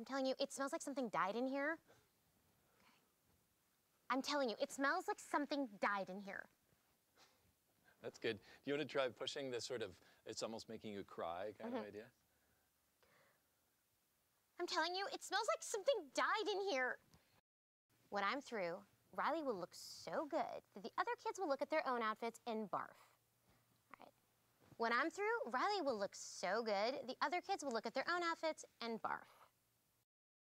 I'm telling you, it smells like something died in here. Okay. I'm telling you, it smells like something died in here. That's good. Do you want to try pushing this sort of, it's almost making you cry kind of idea? I'm telling you, it smells like something died in here. When I'm through, Riley will look so good that the other kids will look at their own outfits and barf. All right. When I'm through, Riley will look so good, the other kids will look at their own outfits and barf.